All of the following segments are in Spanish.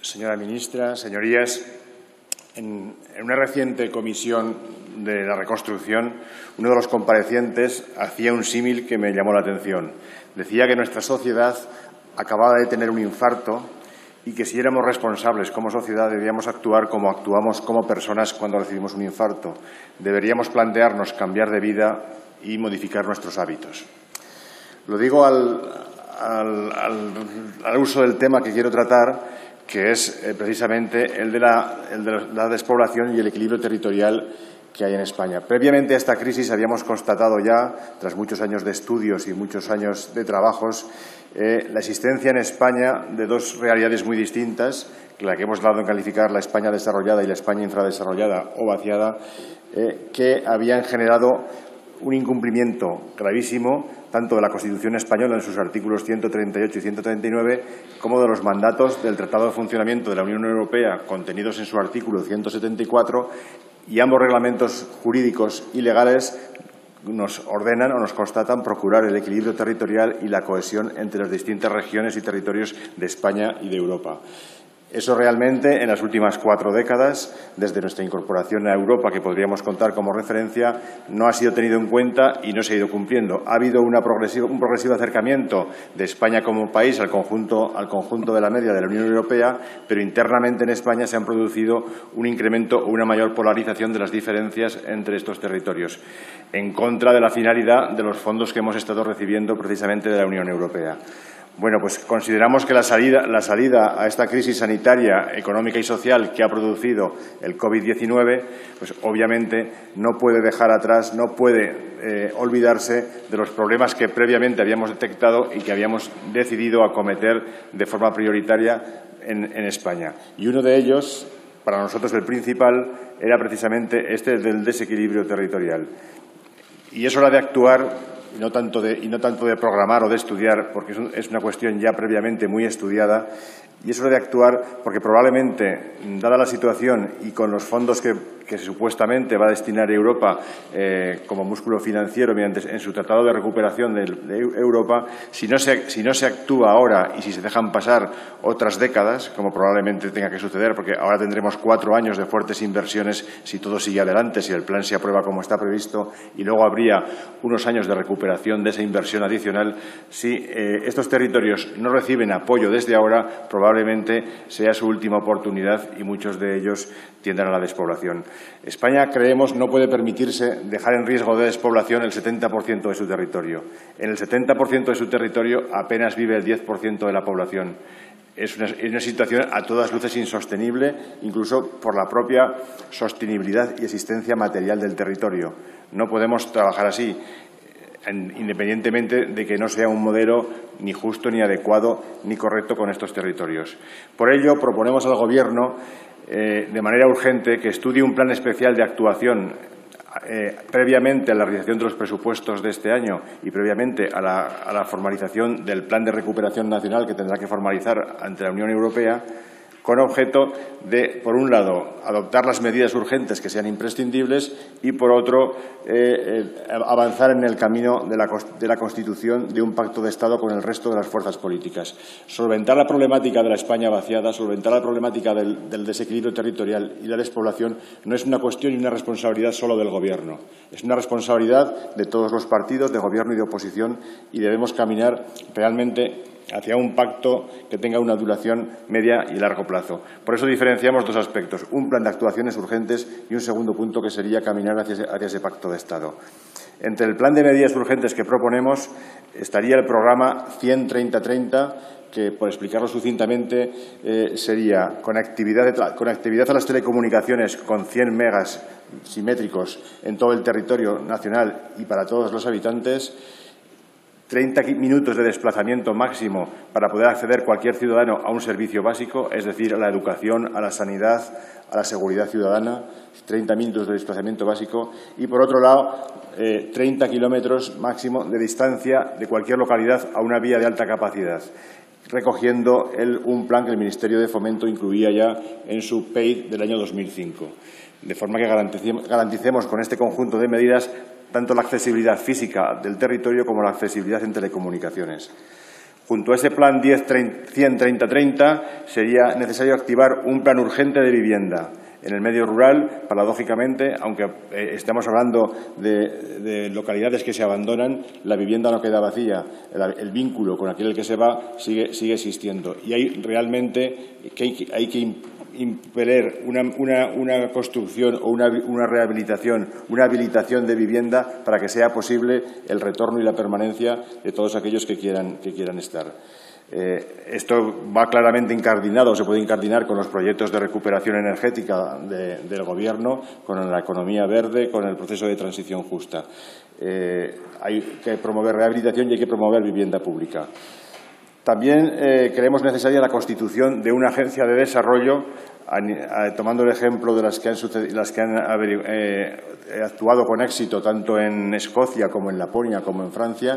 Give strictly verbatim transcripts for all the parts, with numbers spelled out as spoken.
Señora ministra, señorías, en, en una reciente comisión de la reconstrucción, uno de los comparecientes hacía un símil que me llamó la atención. Decía que nuestra sociedad acababa de tener un infarto y que si éramos responsables como sociedad debíamos actuar como actuamos como personas cuando recibimos un infarto. Deberíamos plantearnos cambiar de vida y modificar nuestros hábitos. Lo digo al, al, al, al uso del tema que quiero tratar, que es eh, precisamente el de, la, el de la despoblación y el equilibrio territorial que hay en España. Previamente a esta crisis habíamos constatado ya, tras muchos años de estudios y muchos años de trabajos, eh, la existencia en España de dos realidades muy distintas, la que hemos dado en calificar la España desarrollada y la España infradesarrollada o vaciada, eh, que habían generado un incumplimiento gravísimo tanto de la Constitución española en sus artículos ciento treinta y ocho y ciento treinta y nueve como de los mandatos del Tratado de Funcionamiento de la Unión Europea contenidos en su artículo ciento setenta y cuatro, y ambos reglamentos jurídicos y legales nos ordenan o nos constatan procurar el equilibrio territorial y la cohesión entre las distintas regiones y territorios de España y de Europa. Eso realmente, en las últimas cuatro décadas, desde nuestra incorporación a Europa, que podríamos contar como referencia, no ha sido tenido en cuenta y no se ha ido cumpliendo. Ha habido una progresivo, un progresivo acercamiento de España como país al conjunto, al conjunto de la media de la Unión Europea, pero internamente en España se han producido un incremento o una mayor polarización de las diferencias entre estos territorios, en contra de la finalidad de los fondos que hemos estado recibiendo precisamente de la Unión Europea. Bueno, pues consideramos que la salida, la salida a esta crisis sanitaria, económica y social que ha producido el COVID diecinueve, pues obviamente no puede dejar atrás, no puede eh, olvidarse de los problemas que previamente habíamos detectado y que habíamos decidido acometer de forma prioritaria en, en España. Y uno de ellos, para nosotros el principal, era precisamente este del desequilibrio territorial. Y es hora de actuar. Y no, tanto de, y no tanto de programar o de estudiar, porque es, un, es una cuestión ya previamente muy estudiada, y es hora de actuar porque probablemente, dada la situación y con los fondos que, que supuestamente va a destinar Europa eh, como músculo financiero mediante en su Tratado de Recuperación de, de Europa, si no, se, si no se actúa ahora y si se dejan pasar otras décadas, como probablemente tenga que suceder, porque ahora tendremos cuatro años de fuertes inversiones si todo sigue adelante, si el plan se aprueba como está previsto, y luego habría unos años de recuperación de esa inversión adicional. Si eh, estos territorios no reciben apoyo desde ahora, probablemente sea su última oportunidad y muchos de ellos tiendan a la despoblación. España, creemos, no puede permitirse dejar en riesgo de despoblación el setenta por ciento de su territorio. En el setenta por ciento de su territorio apenas vive el diez por ciento de la población. Es una, es una situación a todas luces insostenible, incluso por la propia sostenibilidad y existencia material del territorio. No podemos trabajar así, independientemente de que no sea un modelo ni justo, ni adecuado, ni correcto con estos territorios. Por ello, proponemos al Gobierno, eh, de manera urgente, que estudie un plan especial de actuación eh, previamente a la realización de los presupuestos de este año y previamente a la, a la formalización del Plan de Recuperación Nacional que tendrá que formalizar ante la Unión Europea, con objeto de, por un lado, adoptar las medidas urgentes que sean imprescindibles y, por otro, eh, eh, avanzar en el camino de la, de la constitución de un pacto de Estado con el resto de las fuerzas políticas. Solventar la problemática de la España vaciada, solventar la problemática del, del desequilibrio territorial y la despoblación no es una cuestión y una responsabilidad solo del Gobierno. Es una responsabilidad de todos los partidos, de Gobierno y de oposición, y debemos caminar realmente hacia un pacto que tenga una duración media y largo plazo. Por eso diferenciamos dos aspectos, un plan de actuaciones urgentes y un segundo punto que sería caminar hacia ese, hacia ese pacto de Estado. Entre el plan de medidas urgentes que proponemos estaría el programa cien treinta treinta, que, por explicarlo sucintamente, eh, sería conectividad, conectividad a las telecomunicaciones con cien megas simétricos en todo el territorio nacional y para todos los habitantes, treinta minutos de desplazamiento máximo para poder acceder cualquier ciudadano a un servicio básico, es decir, a la educación, a la sanidad, a la seguridad ciudadana, treinta minutos de desplazamiento básico y, por otro lado, eh, treinta kilómetros máximo de distancia de cualquier localidad a una vía de alta capacidad, recogiendo el, un plan que el Ministerio de Fomento incluía ya en su P E I del año dos mil cinco. De forma que garanticemos, garanticemos con este conjunto de medidas tanto la accesibilidad física del territorio como la accesibilidad en telecomunicaciones. Junto a ese plan diez cien treinta treinta sería necesario activar un plan urgente de vivienda. En el medio rural, paradójicamente, aunque eh, estamos hablando de, de localidades que se abandonan, la vivienda no queda vacía, el, el vínculo con aquel que se va sigue, sigue existiendo. Y hay realmente que hay, hay que impeler una, una, una construcción o una, una rehabilitación, una habilitación de vivienda para que sea posible el retorno y la permanencia de todos aquellos que quieran, que quieran estar. Eh, esto va claramente incardinado, se puede incardinar con los proyectos de recuperación energética de, del Gobierno, con la economía verde, con el proceso de transición justa. Eh, hay que promover rehabilitación y hay que promover vivienda pública. También eh, creemos necesaria la constitución de una agencia de desarrollo, a, a, tomando el ejemplo de las que han, las que han eh, actuado con éxito tanto en Escocia como en Laponia como en Francia.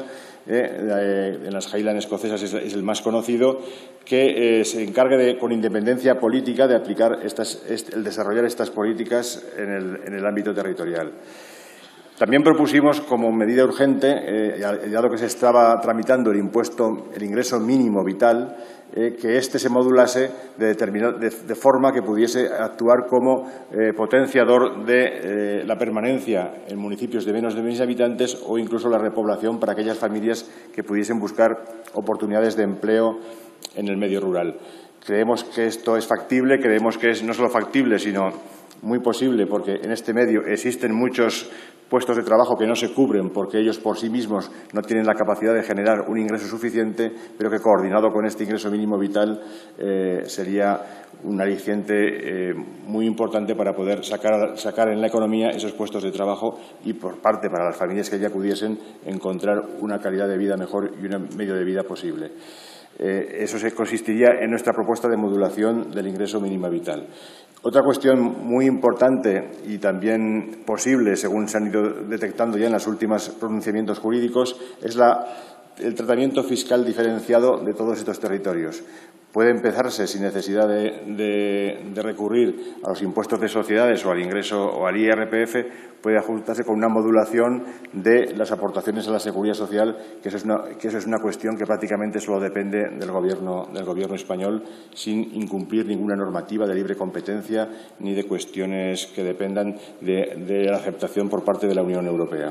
Eh, en las Highlands escocesas es, es el más conocido, que eh, se encargue de, con independencia política de aplicar estas, este, el desarrollar estas políticas en el, en el ámbito territorial. También propusimos como medida urgente, eh, dado que se estaba tramitando el impuesto, el ingreso mínimo vital, eh, que éste se modulase de, de, de forma que pudiese actuar como eh, potenciador de eh, la permanencia en municipios de menos de mil habitantes o incluso la repoblación para aquellas familias que pudiesen buscar oportunidades de empleo en el medio rural. Creemos que esto es factible, creemos que es no solo factible, sino muy posible, porque en este medio existen muchos puestos de trabajo que no se cubren porque ellos por sí mismos no tienen la capacidad de generar un ingreso suficiente, pero que coordinado con este ingreso mínimo vital eh, sería un aliciente eh, muy importante para poder sacar, sacar en la economía esos puestos de trabajo y, por parte, para las familias que ya pudiesen encontrar una calidad de vida mejor y un medio de vida posible. Eh, eso se consistiría en nuestra propuesta de modulación del ingreso mínimo vital. Otra cuestión muy importante y también posible, según se han ido detectando ya en los últimos pronunciamientos jurídicos, es la, el tratamiento fiscal diferenciado de todos estos territorios. Puede empezarse sin necesidad de, de, de recurrir a los impuestos de sociedades o al ingreso o al I R P F, puede ajustarse con una modulación de las aportaciones a la seguridad social, que eso es una, que eso es una cuestión que prácticamente solo depende del gobierno, del gobierno español, sin incumplir ninguna normativa de libre competencia ni de cuestiones que dependan de, de la aceptación por parte de la Unión Europea.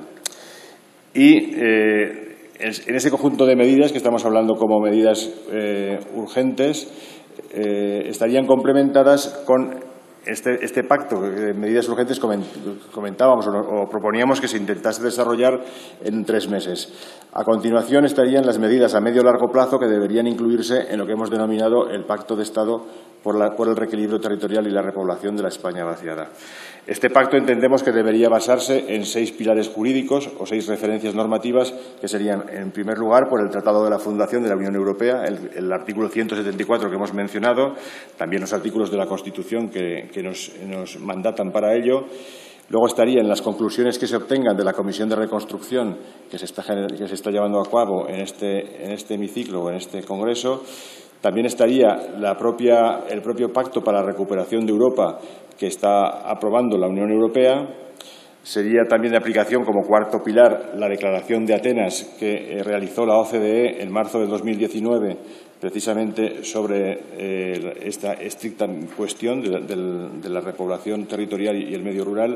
Y eh, en ese conjunto de medidas que estamos hablando como medidas eh, urgentes, eh, estarían complementadas con este, este pacto de medidas urgentes comentábamos o, o proponíamos que se intentase desarrollar en tres meses. A continuación estarían las medidas a medio y largo plazo que deberían incluirse en lo que hemos denominado el Pacto de Estado por, la, por el reequilibrio territorial y la repoblación de la España vaciada. Este pacto entendemos que debería basarse en seis pilares jurídicos o seis referencias normativas que serían, en primer lugar, por el Tratado de la Fundación de la Unión Europea, el, el artículo ciento setenta y cuatro que hemos mencionado, también los artículos de la Constitución que, que nos, nos mandatan para ello. Luego estarían las conclusiones que se obtengan de la Comisión de Reconstrucción que se está, que se está llevando a cabo en este, en este hemiciclo o en este Congreso. También estaría la propia, el propio Pacto para la Recuperación de Europa que está aprobando la Unión Europea. Sería también de aplicación como cuarto pilar la Declaración de Atenas que eh, realizó la O C D E en marzo de dos mil diecinueve, precisamente sobre eh, esta estricta cuestión de, de, de la repoblación territorial y el medio rural.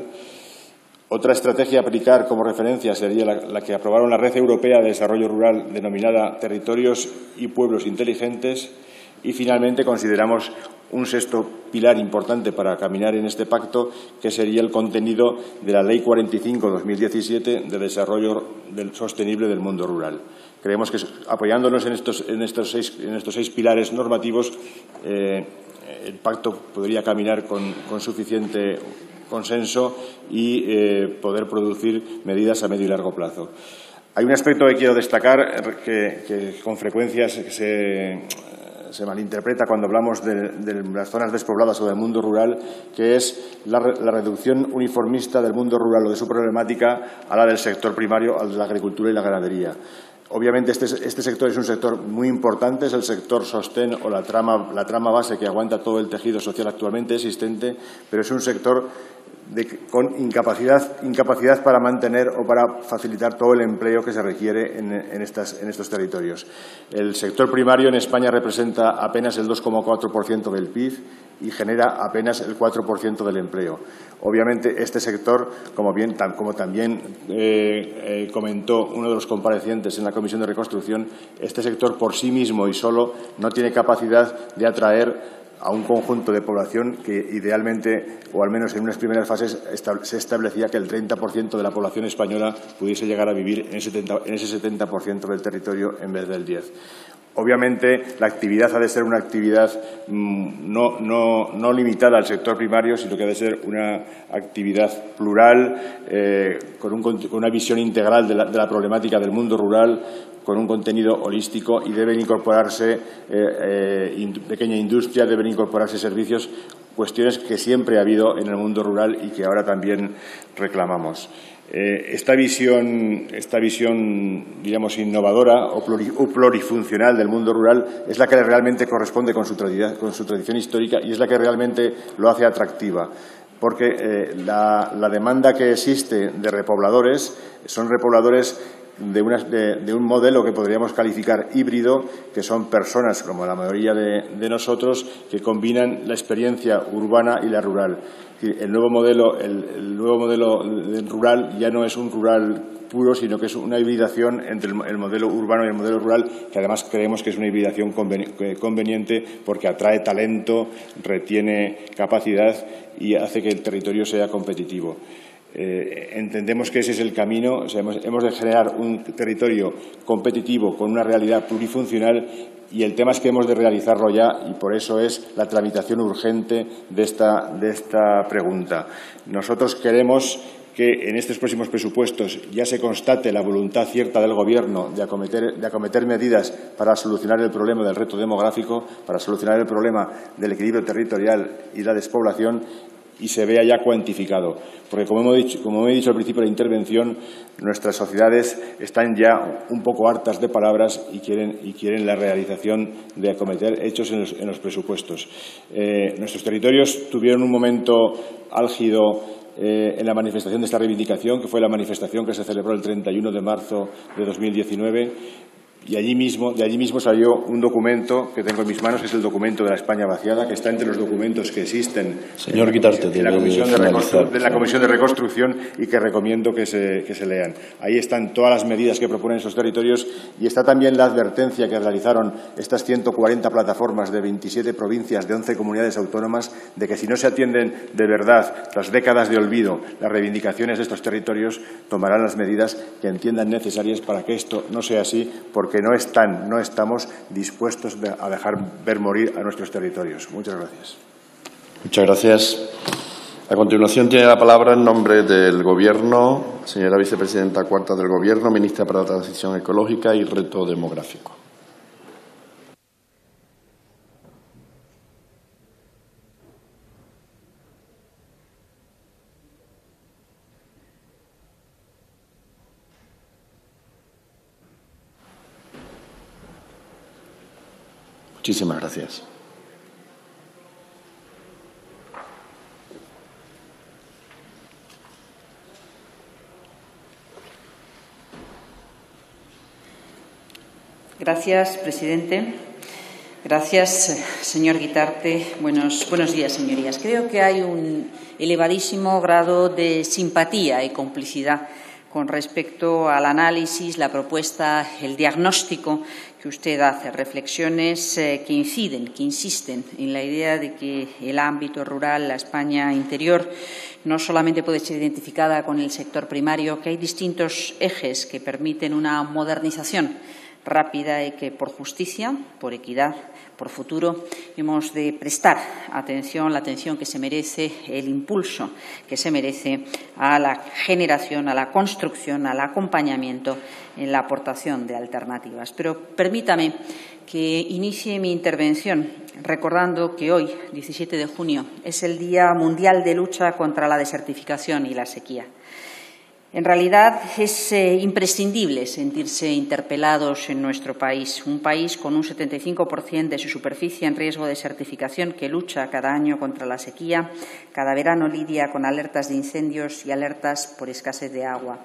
Otra estrategia a aplicar como referencia sería la, la que aprobaron la Red Europea de Desarrollo Rural denominada Territorios y Pueblos Inteligentes. Y finalmente consideramos un sexto pilar importante para caminar en este pacto, que sería el contenido de la Ley cuarenta y cinco barra dos mil diecisiete de Desarrollo del Sostenible del Mundo Rural. Creemos que apoyándonos en estos, en estos, seis, en estos seis pilares normativos, eh, el pacto podría caminar con, con suficiente consenso y eh, poder producir medidas a medio y largo plazo. Hay un aspecto que quiero destacar que, que con frecuencia se, se, se malinterpreta cuando hablamos de, de las zonas despobladas o del mundo rural, que es la, la reducción uniformista del mundo rural o de su problemática a la del sector primario, a la agricultura y la ganadería. Obviamente este, este sector es un sector muy importante, es el sector sostén o la trama, la trama base que aguanta todo el tejido social actualmente existente, pero es un sector de, con incapacidad, incapacidad para mantener o para facilitar todo el empleo que se requiere en, en, estas, en estos territorios. El sector primario en España representa apenas el dos coma cuatro por ciento del P I B y genera apenas el cuatro por ciento del empleo. Obviamente, este sector, como, bien, como también eh, eh, comentó uno de los comparecientes en la Comisión de Reconstrucción, este sector por sí mismo y solo no tiene capacidad de atraer a un conjunto de población que idealmente, o al menos en unas primeras fases, se establecía que el treinta por ciento de la población española pudiese llegar a vivir en ese setenta por ciento del territorio en vez del diez por ciento. Obviamente, la actividad ha de ser una actividad mmm, no, no, no limitada al sector primario, sino que ha de ser una actividad plural, eh, con, un, con una visión integral de la, de la problemática del mundo rural, con un contenido holístico, y deben incorporarse eh, eh, in, pequeña industria, deben incorporarse servicios, cuestiones que siempre ha habido en el mundo rural y que ahora también reclamamos. Eh, esta visión, esta visión, digamos, innovadora o, pluri, o plurifuncional del mundo rural es la que realmente corresponde con su, con su tradición histórica y es la que realmente lo hace atractiva. Porque eh, la, la demanda que existe de repobladores son repobladores de, una, de, de un modelo que podríamos calificar híbrido, que son personas, como la mayoría de, de nosotros, que combinan la experiencia urbana y la rural. El nuevo modelo, el, el nuevo modelo rural ya no es un rural puro, sino que es una hibridación entre el, el modelo urbano y el modelo rural, que además creemos que es una hibridación conveniente porque atrae talento, retiene capacidad y hace que el territorio sea competitivo. Eh, entendemos que ese es el camino. O sea, hemos, hemos de generar un territorio competitivo con una realidad plurifuncional, y el tema es que hemos de realizarlo ya, y por eso es la tramitación urgente de esta, de esta pregunta. Nosotros queremos que en estos próximos presupuestos ya se constate la voluntad cierta del Gobierno de acometer, de acometer medidas para solucionar el problema del reto demográfico, para solucionar el problema del equilibrio territorial y la despoblación, y se vea ya cuantificado. Porque, como hemos dicho, como he dicho al principio de la intervención, nuestras sociedades están ya un poco hartas de palabras y quieren, y quieren la realización de acometer hechos en los, en los presupuestos. Eh, nuestros territorios tuvieron un momento álgido eh, en la manifestación de esta reivindicación, que fue la manifestación que se celebró el treinta y uno de marzo de dos mil diecinueve. Y allí mismo, de allí mismo salió un documento que tengo en mis manos, que es el documento de la España vaciada, que está entre los documentos que existen Señor Guitarte, en la Comisión de, de, de la Comisión de Reconstrucción, y que recomiendo que se, que se lean. Ahí están todas las medidas que proponen esos territorios, y está también la advertencia que realizaron estas ciento cuarenta plataformas de veintisiete provincias, de once comunidades autónomas, de que si no se atienden de verdad las décadas de olvido, las reivindicaciones de estos territorios, tomarán las medidas que entiendan necesarias para que esto no sea así, porque no están, no estamos dispuestos a dejar ver morir a nuestros territorios. Muchas gracias. Muchas gracias. A continuación tiene la palabra en nombre del Gobierno, señora vicepresidenta cuarta del Gobierno, ministra para la Transición Ecológica y Reto Demográfico. Muchísimas gracias. Gracias, presidente. Gracias, señor Guitarte. Buenos, buenos días, señorías. Creo que hay un elevadísimo grado de simpatía y complicidad con respecto al análisis, la propuesta, el diagnóstico que usted hace, reflexiones eh, que inciden, que insisten en la idea de que el ámbito rural, la España interior, no solamente puede ser identificada con el sector primario, que hay distintos ejes que permiten una modernización rápida y que, por justicia, por equidad, por futuro, hemos de prestar atención, la atención que se merece, el impulso que se merece a la generación, a la construcción, al acompañamiento en la aportación de alternativas. Pero permítame que inicie mi intervención recordando que hoy, diecisiete de junio, es el Día Mundial de Lucha contra la Desertificación y la Sequía. En realidad es eh, imprescindible sentirse interpelados en nuestro país, un país con un setenta y cinco por ciento de su superficie en riesgo de desertificación, que lucha cada año contra la sequía, cada verano lidia con alertas de incendios y alertas por escasez de agua.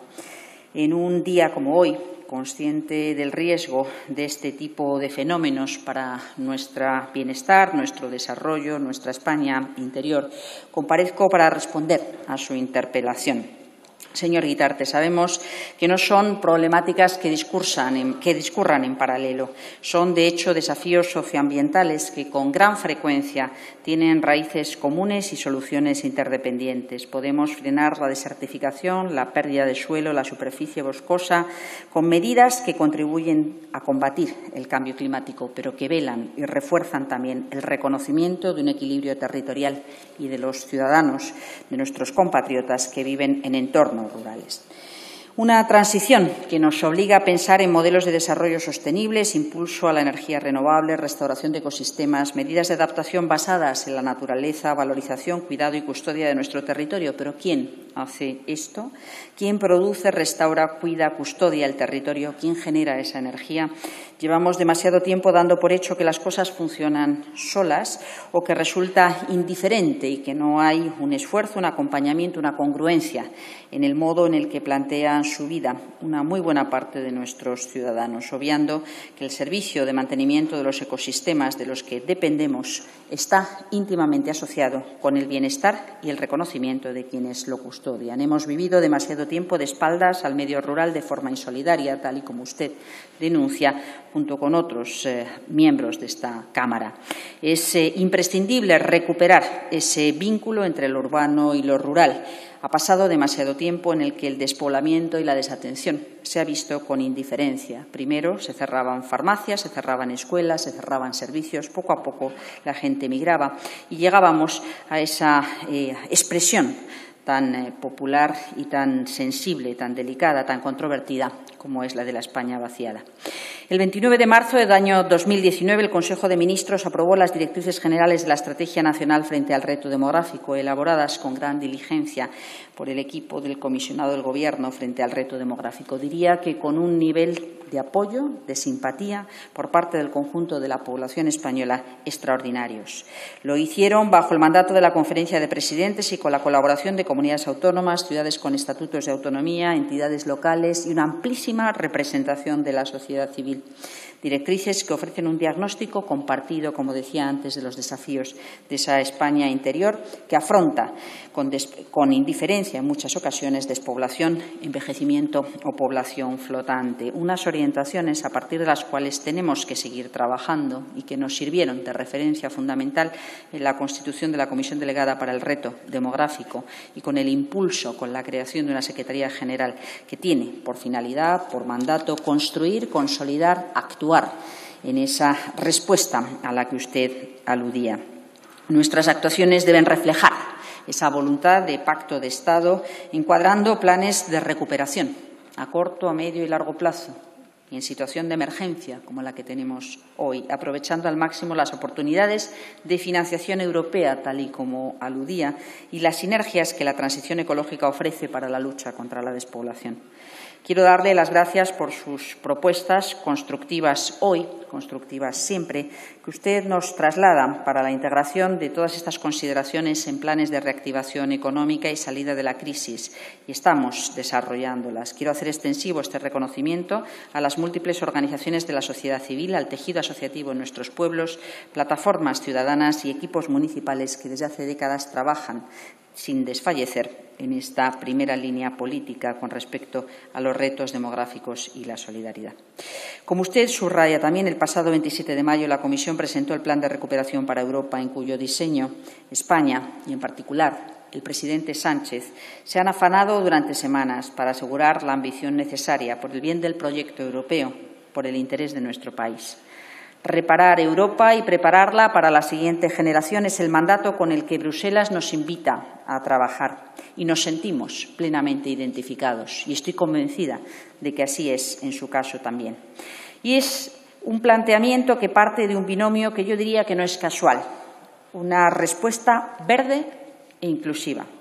En un día como hoy, consciente del riesgo de este tipo de fenómenos para nuestro bienestar, nuestro desarrollo, nuestra España interior, comparezco para responder a su interpelación. Señor Guitarte, sabemos que no son problemáticas que, discursan en, que discurran en paralelo. Son, de hecho, desafíos socioambientales que con gran frecuencia tienen raíces comunes y soluciones interdependientes. Podemos frenar la desertificación, la pérdida de suelo, la superficie boscosa, con medidas que contribuyen a combatir el cambio climático, pero que velan y refuerzan también el reconocimiento de un equilibrio territorial y de los ciudadanos, de nuestros compatriotas que viven en entornos rurales. Una transición que nos obliga a pensar en modelos de desarrollo sostenibles, impulso a la energía renovable, restauración de ecosistemas, medidas de adaptación basadas en la naturaleza, valorización, cuidado y custodia de nuestro territorio. Pero ¿quién hace esto? ¿Quién produce, restaura, cuida, custodia el territorio? ¿Quién genera esa energía? Llevamos demasiado tiempo dando por hecho que las cosas funcionan solas o que resulta indiferente y que no hay un esfuerzo, un acompañamiento, una congruencia en el modo en el que plantean su vida una muy buena parte de nuestros ciudadanos, obviando que el servicio de mantenimiento de los ecosistemas de los que dependemos está íntimamente asociado con el bienestar y el reconocimiento de quienes lo custodian. Hemos vivido demasiado tiempo de espaldas al medio rural de forma insolidaria, tal y como usted denuncia, junto con otros eh, miembros de esta Cámara. Es eh, imprescindible recuperar ese vínculo entre lo urbano y lo rural. Ha pasado demasiado tiempo en el que el despoblamiento y la desatención se ha visto con indiferencia. Primero se cerraban farmacias, se cerraban escuelas, se cerraban servicios. Poco a poco la gente migraba y llegábamos a esa eh, expresión tan eh, popular y tan sensible, tan delicada, tan controvertida como es la de la España vaciada. El veintinueve de marzo del año dos mil diecinueve, el Consejo de Ministros aprobó las directrices generales de la Estrategia Nacional frente al reto demográfico, elaboradas con gran diligencia por el equipo del comisionado del Gobierno frente al reto demográfico. Diría que con un nivel de apoyo, de simpatía por parte del conjunto de la población española extraordinarios. Lo hicieron bajo el mandato de la Conferencia de Presidentes y con la colaboración de comunidades autónomas, ciudades con estatutos de autonomía, entidades locales y una amplísima representación de la sociedad civil. Directrices que ofrecen un diagnóstico compartido, como decía antes, de los desafíos de esa España interior que afronta con, con indiferencia en muchas ocasiones despoblación, envejecimiento o población flotante. Unas orientaciones a partir de las cuales tenemos que seguir trabajando y que nos sirvieron de referencia fundamental en la constitución de la Comisión Delegada para el Reto Demográfico y con el impulso, con la creación de una Secretaría General que tiene por finalidad, por mandato, construir, consolidar, actuar en esa respuesta a la que usted aludía. Nuestras actuaciones deben reflejar esa voluntad de pacto de Estado, encuadrando planes de recuperación a corto, a medio y largo plazo, y en situación de emergencia como la que tenemos hoy, aprovechando al máximo las oportunidades de financiación europea, tal y como aludía, y las sinergias que la transición ecológica ofrece para la lucha contra la despoblación. Quiero darle las gracias por sus propuestas constructivas hoy, constructivas siempre, que usted nos traslada para la integración de todas estas consideraciones en planes de reactivación económica y salida de la crisis, y estamos desarrollándolas. Quiero hacer extensivo este reconocimiento a las múltiples organizaciones de la sociedad civil, al tejido asociativo en nuestros pueblos, plataformas ciudadanas y equipos municipales que desde hace décadas trabajan sin desfallecer en esta primera línea política con respecto a los retos demográficos y la solidaridad. Como usted subraya también, el pasado veintisiete de mayo la Comisión presentó el Plan de Recuperación para Europa, en cuyo diseño España, y en particular el presidente Sánchez, se han afanado durante semanas para asegurar la ambición necesaria por el bien del proyecto europeo, por el interés de nuestro país. Reparar Europa y prepararla para la siguiente generación es el mandato con el que Bruselas nos invita a trabajar y nos sentimos plenamente identificados y estoy convencida de que así es en su caso también. Y es un planteamiento que parte de un binomio que yo diría que no es casual, una respuesta verde e inclusiva.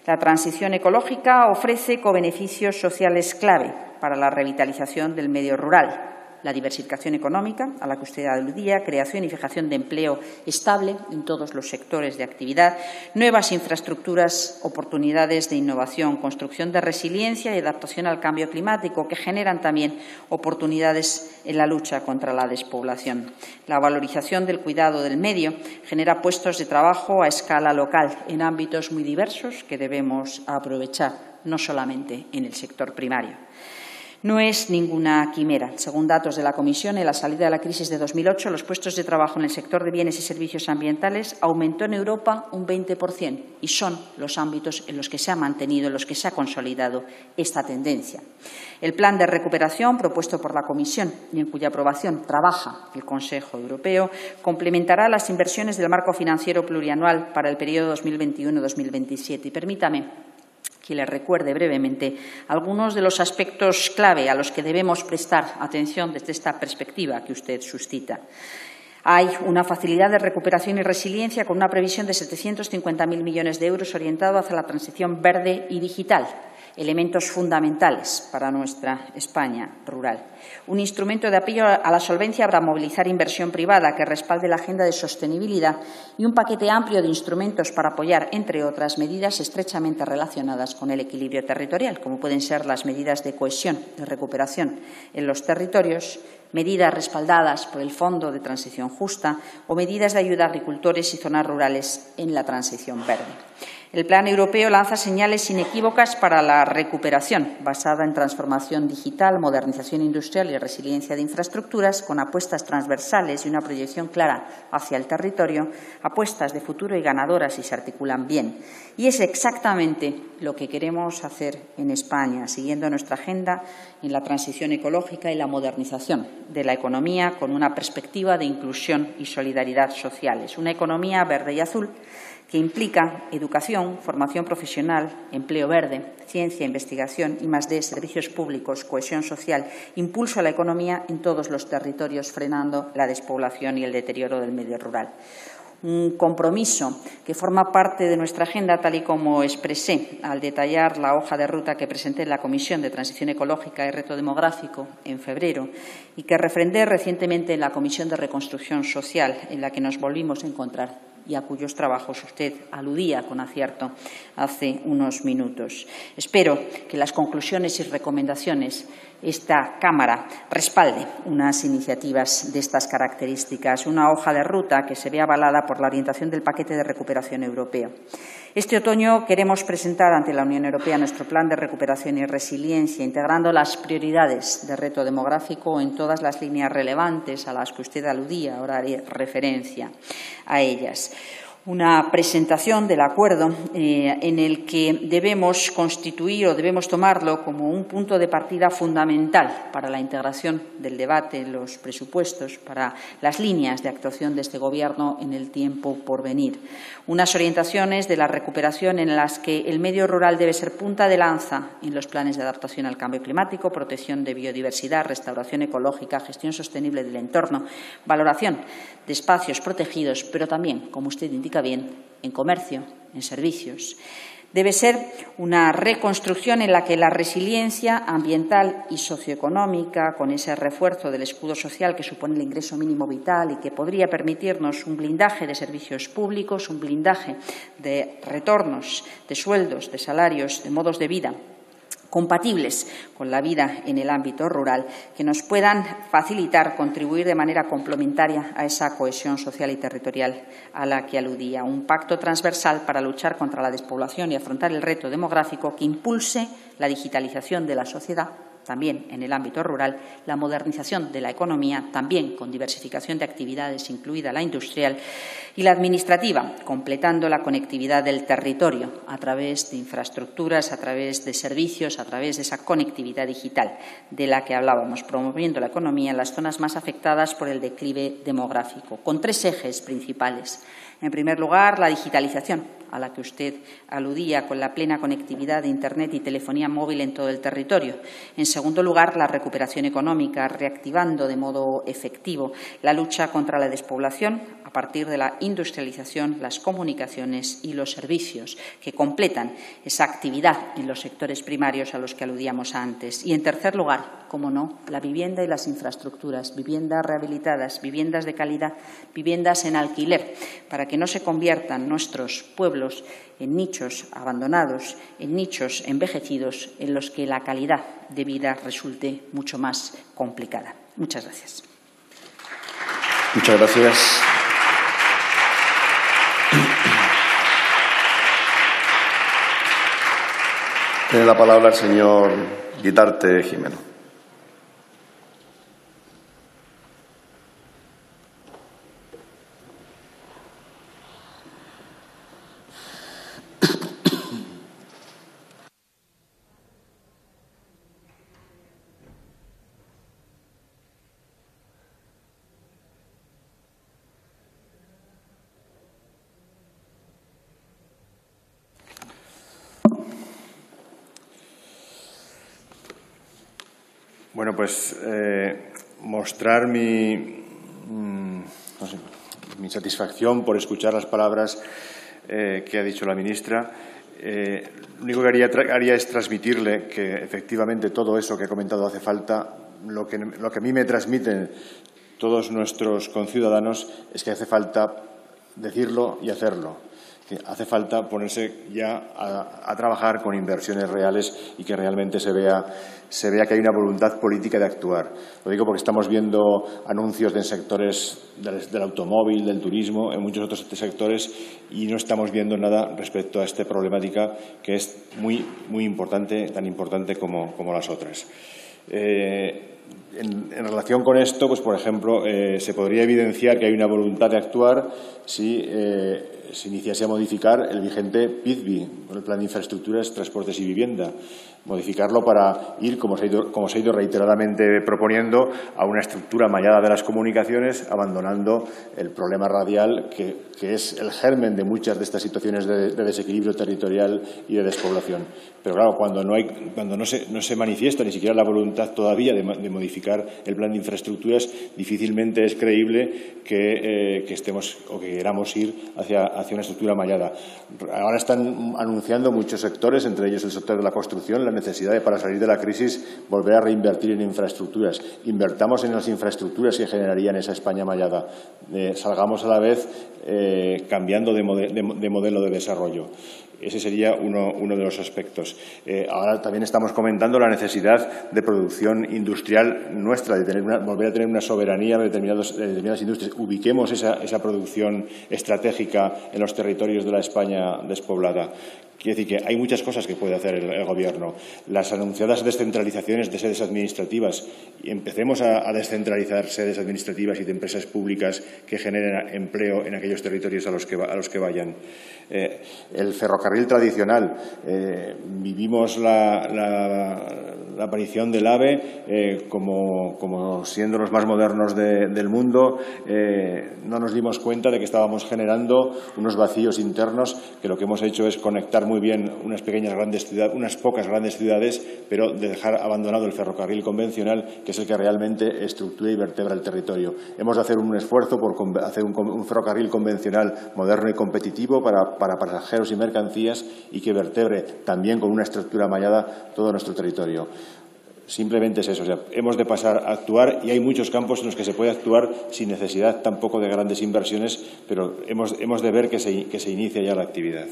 La transición ecológica ofrece cobeneficios sociales clave para la revitalización del medio rural. La diversificación económica, a la que usted aludía, creación y fijación de empleo estable en todos los sectores de actividad, nuevas infraestructuras, oportunidades de innovación, construcción de resiliencia y adaptación al cambio climático, que generan también oportunidades en la lucha contra la despoblación. La valorización del cuidado del medio genera puestos de trabajo a escala local en ámbitos muy diversos que debemos aprovechar, no solamente en el sector primario. No es ninguna quimera. Según datos de la Comisión, en la salida de la crisis de dos mil ocho, los puestos de trabajo en el sector de bienes y servicios ambientales aumentó en Europa un veinte por cien y son los ámbitos en los que se ha mantenido, en los que se ha consolidado esta tendencia. El plan de recuperación propuesto por la Comisión y en cuya aprobación trabaja el Consejo Europeo complementará las inversiones del marco financiero plurianual para el periodo dos mil veintiuno a dos mil veintisiete. Y permítame que les recuerde brevemente algunos de los aspectos clave a los que debemos prestar atención desde esta perspectiva que usted suscita. Hay una facilidad de recuperación y resiliencia con una previsión de setecientos cincuenta mil millones de euros orientado hacia la transición verde y digital, elementos fundamentales para nuestra España rural. Un instrumento de apoyo a la solvencia para movilizar inversión privada que respalde la agenda de sostenibilidad y un paquete amplio de instrumentos para apoyar, entre otras, medidas estrechamente relacionadas con el equilibrio territorial, como pueden ser las medidas de cohesión y recuperación en los territorios, medidas respaldadas por el Fondo de Transición Justa o medidas de ayuda a agricultores y zonas rurales en la transición verde. El Plan Europeo lanza señales inequívocas para la recuperación, basada en transformación digital, modernización industrial y resiliencia de infraestructuras, con apuestas transversales y una proyección clara hacia el territorio, apuestas de futuro y ganadoras si se articulan bien. Y es exactamente lo que queremos hacer en España, siguiendo nuestra agenda en la transición ecológica y la modernización de la economía con una perspectiva de inclusión y solidaridad sociales. Una economía verde y azul que implica educación, formación profesional, empleo verde, ciencia, investigación, I más D, servicios públicos, cohesión social, impulso a la economía en todos los territorios, frenando la despoblación y el deterioro del medio rural. Un compromiso que forma parte de nuestra agenda, tal y como expresé al detallar la hoja de ruta que presenté en la Comisión de Transición Ecológica y Reto Demográfico en febrero y que refrendé recientemente en la Comisión de Reconstrucción Social, en la que nos volvimos a encontrar y a cuyos trabajos usted aludía con acierto hace unos minutos. Espero que las conclusiones y recomendaciones esta Cámara respalde unas iniciativas de estas características, una hoja de ruta que se vea avalada por la orientación del paquete de recuperación europeo. Este otoño queremos presentar ante la Unión Europea nuestro plan de recuperación y resiliencia, integrando las prioridades de reto demográfico en todas las líneas relevantes a las que usted aludía, ahora haré referencia a ellas. Una presentación del acuerdo eh, en el que debemos constituir o debemos tomarlo como un punto de partida fundamental para la integración del debate en los presupuestos, para las líneas de actuación de este Gobierno en el tiempo por venir. Unas orientaciones de la recuperación en las que el medio rural debe ser punta de lanza en los planes de adaptación al cambio climático, protección de biodiversidad, restauración ecológica, gestión sostenible del entorno, valoración de espacios protegidos, pero también, como usted indica bien, en comercio, en servicios. Debe ser una reconstrucción en la que la resiliencia ambiental y socioeconómica, con ese refuerzo del escudo social que supone el ingreso mínimo vital y que podría permitirnos un blindaje de servicios públicos, un blindaje de retornos, de sueldos, de salarios, de modos de vida compatibles con la vida en el ámbito rural, que nos puedan facilitar, contribuir de manera complementaria a esa cohesión social y territorial a la que aludía. Un pacto transversal para luchar contra la despoblación y afrontar el reto demográfico que impulse la digitalización de la sociedad, también en el ámbito rural, la modernización de la economía, también con diversificación de actividades, incluida la industrial, y la administrativa, completando la conectividad del territorio a través de infraestructuras, a través de servicios, a través de esa conectividad digital de la que hablábamos, promoviendo la economía en las zonas más afectadas por el declive demográfico, con tres ejes principales. En primer lugar, la digitalización, a la que usted aludía, con la plena conectividad de Internet y telefonía móvil en todo el territorio. En segundo lugar, la recuperación económica, reactivando de modo efectivo la lucha contra la despoblación a partir de la industrialización, las comunicaciones y los servicios que completan esa actividad en los sectores primarios a los que aludíamos antes. Y, en tercer lugar, como no, la vivienda y las infraestructuras, viviendas rehabilitadas, viviendas de calidad, viviendas en alquiler, para que no se conviertan nuestros pueblos en nichos abandonados, en nichos envejecidos, en los que la calidad de vida resulte mucho más complicada. Muchas gracias. Muchas gracias. Tiene la palabra el señor Guitarte Jimeno. Bueno, pues eh, mostrar mi, mm, no sé, mi satisfacción por escuchar las palabras eh, que ha dicho la ministra. Eh, lo único que haría, haría es transmitirle que efectivamente todo eso que ha comentado hace falta. Lo que, lo que a mí me transmiten todos nuestros conciudadanos es que hace falta decirlo y hacerlo. Hace falta ponerse ya a, a trabajar con inversiones reales y que realmente se vea, se vea que hay una voluntad política de actuar. Lo digo porque estamos viendo anuncios de sectores del, del automóvil, del turismo, en muchos otros sectores, y no estamos viendo nada respecto a esta problemática que es muy, muy importante, tan importante como, como las otras. Eh, En, en relación con esto, pues por ejemplo, eh, se podría evidenciar que hay una voluntad de actuar si eh, se iniciase a modificar el vigente P I Z B I, el Plan de Infraestructuras, Transportes y Vivienda. Modificarlo para ir, como se ha ido, como se ha ido reiteradamente proponiendo, a una estructura mallada de las comunicaciones, abandonando el problema radial que, que es el germen de muchas de estas situaciones de, de desequilibrio territorial y de despoblación. Pero claro, cuando no, hay, cuando no, se, no se manifiesta ni siquiera la voluntad todavía de, de modificar el plan de infraestructuras, difícilmente es creíble que, eh, que estemos o que queramos ir hacia, hacia una estructura mallada. Ahora están anunciando muchos sectores, entre ellos el sector de la construcción, la necesidad de, para salir de la crisis, volver a reinvertir en infraestructuras. Invertamos en las infraestructuras que generarían esa España mallada. Eh, salgamos a la vez eh, cambiando de, mode, de, de modelo de desarrollo. Ese sería uno, uno de los aspectos. Eh, ahora también estamos comentando la necesidad de producción industrial nuestra, de tener una, volver a tener una soberanía de, determinados, de determinadas industrias. Ubiquemos esa, esa producción estratégica en los territorios de la España despoblada. Quiere decir que hay muchas cosas que puede hacer el, el Gobierno. Las anunciadas descentralizaciones de sedes administrativas. Y empecemos a, a descentralizar sedes administrativas y de empresas públicas que generen empleo en aquellos territorios a los que, a los que vayan. Eh, el ferrocarril tradicional. Eh, vivimos la, la, la aparición del AVE eh, como, como siendo los más modernos de, del mundo. Eh, no nos dimos cuenta de que estábamos generando unos vacíos internos que lo que hemos hecho es conectar muy bien unas pequeñas grandes ciudades, unas pocas grandes ciudades, pero de dejar abandonado el ferrocarril convencional, que es el que realmente estructura y vertebra el territorio. Hemos de hacer un esfuerzo por hacer un, un ferrocarril convencional moderno y competitivo para, para pasajeros y mercancías y que vertebre también con una estructura mallada todo nuestro territorio. Simplemente es eso, o sea, hemos de pasar a actuar y hay muchos campos en los que se puede actuar sin necesidad tampoco de grandes inversiones, pero hemos, hemos de ver que se, que se inicia ya la actividad.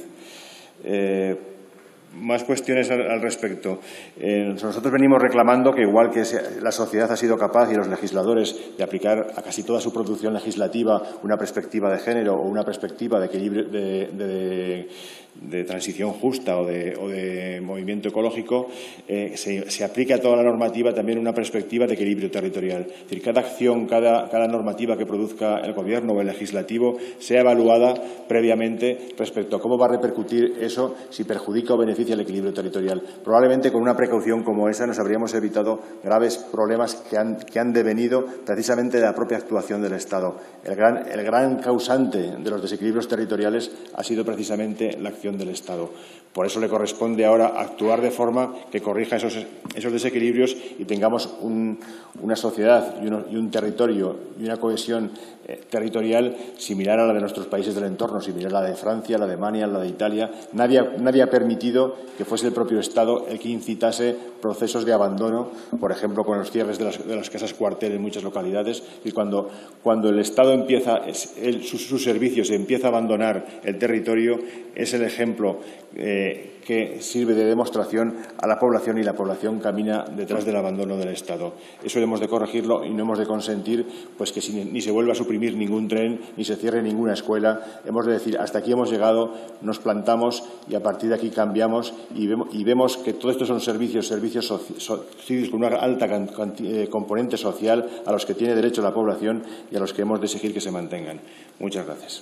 Eh, más cuestiones al, al respecto. Eh, nosotros venimos reclamando que, igual que se, la sociedad ha sido capaz y los legisladores de aplicar a casi toda su producción legislativa una perspectiva de género o una perspectiva de equilibrio de, de, de transición justa o de, o de movimiento ecológico, eh, se, se aplique a toda la normativa también una perspectiva de equilibrio territorial. Es decir, cada acción, cada, cada normativa que produzca el Gobierno o el legislativo sea evaluada previamente respecto a cómo va a repercutir eso, si perjudica o beneficia el equilibrio territorial. Probablemente con una precaución como esa nos habríamos evitado graves problemas que han, que han devenido precisamente de la propia actuación del Estado. El gran, el gran causante de los desequilibrios territoriales ha sido precisamente la acción del Estado. Por eso le corresponde ahora actuar de forma que corrija esos, esos desequilibrios y tengamos un, una sociedad y, uno, y un territorio y una cohesión eh, territorial similar a la de nuestros países del entorno, similar a la de Francia, la de Alemania, la de Italia. Nadie, nadie ha permitido que fuese el propio Estado el que incitase procesos de abandono, por ejemplo, con los cierres de las, de las casas cuartel en muchas localidades. Y cuando, cuando el Estado empieza, el, sus, sus servicios empieza a abandonar el territorio, es el ejemplo eh, que sirve de demostración a la población, y la población camina detrás del abandono del Estado. Eso hemos de corregirlo y no hemos de consentir pues, que si, ni se vuelva a suprimir ningún tren, ni se cierre ninguna escuela. Hemos de decir, hasta aquí hemos llegado, nos plantamos y a partir de aquí cambiamos y vemos, y vemos que todo esto son servicios, servicios soci, so, con una alta can, can, eh, componente social a los que tiene derecho la población y a los que hemos de exigir que se mantengan. Muchas gracias.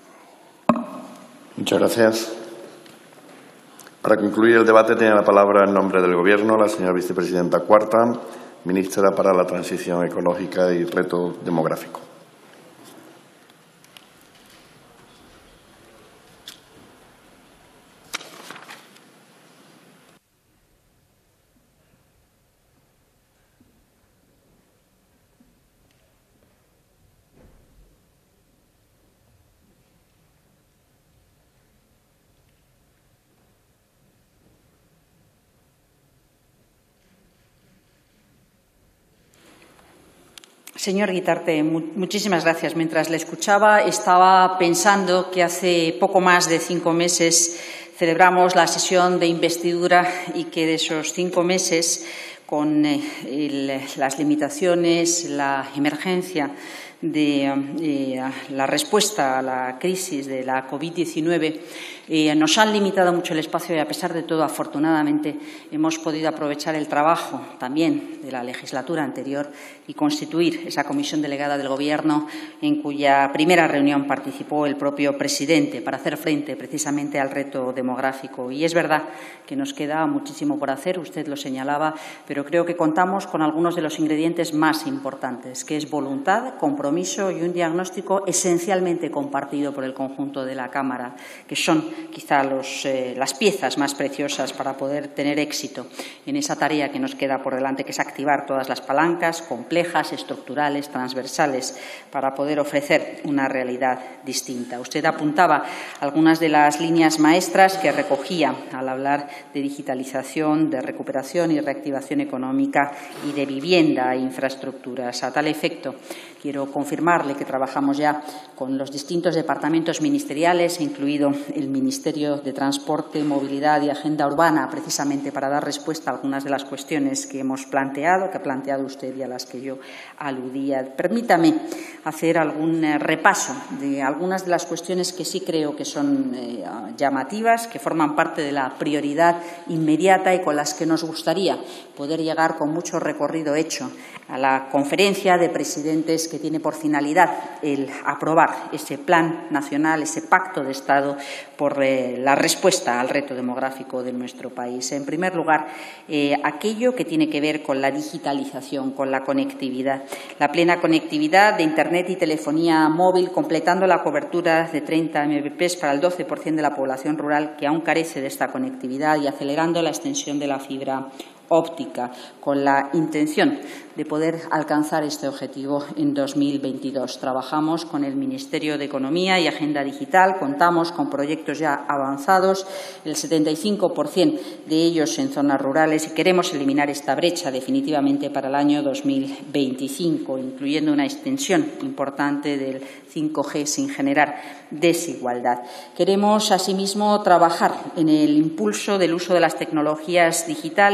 Muchas gracias. Para concluir el debate tiene la palabra en nombre del Gobierno la señora vicepresidenta cuarta, ministra para la Transición Ecológica y Reto Demográfico. Señor Guitarte, muchísimas gracias. Mientras le escuchaba, estaba pensando que hace poco más de cinco meses celebramos la sesión de investidura y que de esos cinco meses, con el, las limitaciones, la emergencia de eh, la respuesta a la crisis de la COVID diecinueve, eh, nos han limitado mucho el espacio y, a pesar de todo, afortunadamente, hemos podido aprovechar el trabajo también de la legislatura anterior y constituir esa comisión delegada del Gobierno en cuya primera reunión participó el propio presidente para hacer frente precisamente al reto demográfico. Y es verdad que nos queda muchísimo por hacer, usted lo señalaba, pero creo que contamos con algunos de los ingredientes más importantes, que es voluntad, compromiso y un diagnóstico esencialmente compartido por el conjunto de la Cámara, que son quizá los, eh, las piezas más preciosas para poder tener éxito en esa tarea que nos queda por delante, que es activar todas las palancas complejas, estructurales, transversales, para poder ofrecer una realidad distinta. Usted apuntaba algunas de las líneas maestras que recogía al hablar de digitalización, de recuperación y reactivación económica y de vivienda e infraestructuras. A tal efecto, quiero confirmarle que trabajamos ya con los distintos departamentos ministeriales, incluido el Ministerio de Transporte, Movilidad y Agenda Urbana, precisamente para dar respuesta a algunas de las cuestiones que hemos planteado, que ha planteado usted y a las que yo aludía. Permítame hacer algún eh, repaso de algunas de las cuestiones que sí creo que son eh, llamativas, que forman parte de la prioridad inmediata y con las que nos gustaría poder llegar con mucho recorrido hecho a la conferencia de presidentes que tiene por finalidad el aprobar ese plan nacional, ese pacto de Estado por eh, la respuesta al reto demográfico de nuestro país. En primer lugar, eh, aquello que tiene que ver con la digitalización, con la conectividad, la plena conectividad de Internet y telefonía móvil, completando la cobertura de treinta megabits para el doce por cien de la población rural que aún carece de esta conectividad y acelerando la extensión de la fibra óptica, con la intención de poder alcanzar este objetivo en dos mil veintidós. Trabajamos con el Ministerio de Economía y Agenda Digital, contamos con proyectos ya avanzados, el setenta y cinco por cien de ellos en zonas rurales, y queremos eliminar esta brecha definitivamente para el año dos mil veinticinco, incluyendo una extensión importante del cinco G sin generar desigualdad. Queremos, asimismo, trabajar en el impulso del uso de las tecnologías digitales, en el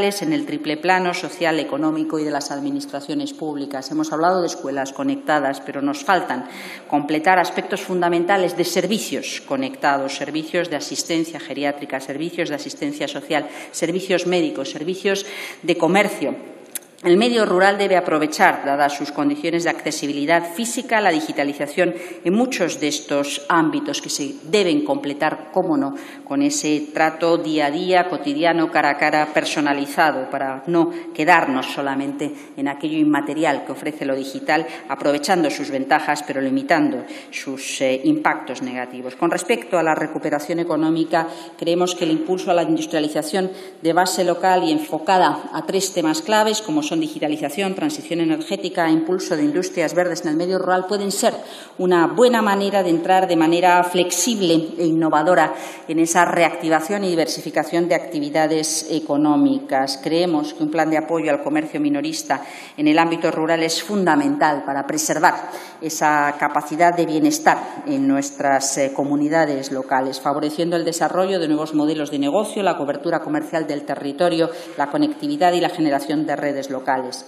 del triple plano social, económico y de las administraciones públicas. Hemos hablado de escuelas conectadas, pero nos faltan completar aspectos fundamentales de servicios conectados, servicios de asistencia geriátrica, servicios de asistencia social, servicios médicos, servicios de comercio. El medio rural debe aprovechar, dadas sus condiciones de accesibilidad física, la digitalización en muchos de estos ámbitos que se deben completar, cómo no, con ese trato día a día, cotidiano, cara a cara, personalizado, para no quedarnos solamente en aquello inmaterial que ofrece lo digital, aprovechando sus ventajas, pero limitando sus eh, impactos negativos. Con respecto a la recuperación económica, creemos que el impulso a la industrialización de base local y enfocada a tres temas claves, como son digitalización, transición energética e impulso de industrias verdes en el medio rural, pueden ser una buena manera de entrar de manera flexible e innovadora en esa reactivación y diversificación de actividades económicas. Creemos que un plan de apoyo al comercio minorista en el ámbito rural es fundamental para preservar esa capacidad de bienestar en nuestras eh, comunidades locales, favoreciendo el desarrollo de nuevos modelos de negocio, la cobertura comercial del territorio, la conectividad y la generación de redes locales.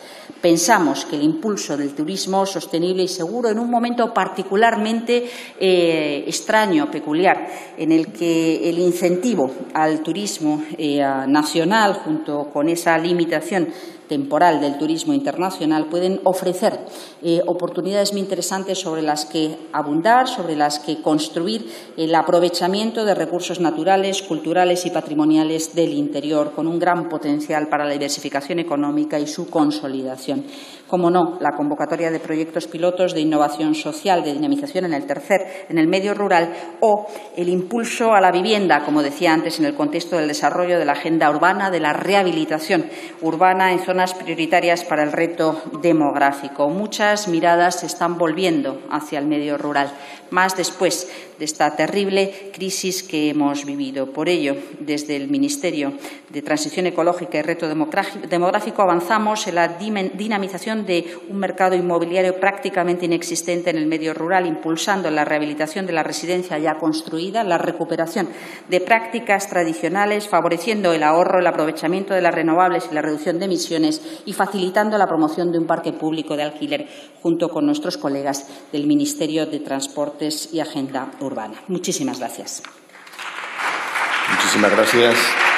Pensamos que el impulso del turismo sostenible y seguro, en un momento particularmente eh, extraño, peculiar, en el que el incentivo al turismo eh, nacional, junto con esa limitación temporal del turismo internacional, pueden ofrecer eh, oportunidades muy interesantes sobre las que abundar, sobre las que construir el aprovechamiento de recursos naturales, culturales y patrimoniales del interior, con un gran potencial para la diversificación económica y su consolidación. Como no, la convocatoria de proyectos pilotos de innovación social, de dinamización en el tercer, en el medio rural, o el impulso a la vivienda, como decía antes, en el contexto del desarrollo de la agenda urbana, de la rehabilitación urbana en zonas prioritarias para el reto demográfico. Muchas miradas se están volviendo hacia el medio rural, más después de esta terrible crisis que hemos vivido. Por ello, desde el Ministerio de Transición Ecológica y Reto Demográfico avanzamos en la dinamización de un mercado inmobiliario prácticamente inexistente en el medio rural, impulsando la rehabilitación de la residencia ya construida, la recuperación de prácticas tradicionales, favoreciendo el ahorro, el aprovechamiento de las renovables y la reducción de emisiones y facilitando la promoción de un parque público de alquiler, junto con nuestros colegas del Ministerio de Transportes y Agenda Urbana. Muchísimas gracias. Muchísimas gracias.